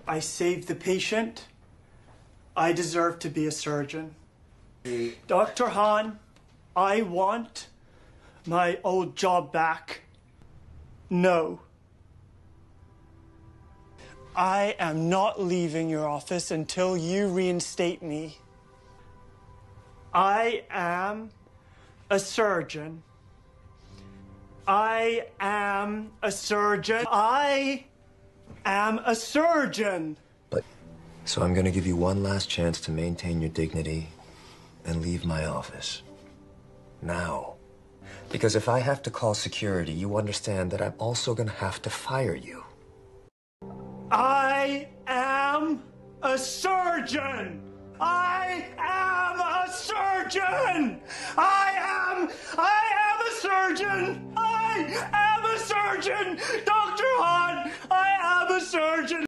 I saved the patient. I deserve to be a surgeon. Dr. Han, I want my old job back. No. I am not leaving your office until you reinstate me. I am a surgeon. I am a surgeon. I am a surgeon. So I'm going to give you one last chance to maintain your dignity and leave my office. Now. Because if I have to call security, you understand that I'm also going to have to fire you. I am a surgeon. I am a surgeon. I am a surgeon. I am a surgeon. Dr. Han, I am a surgeon.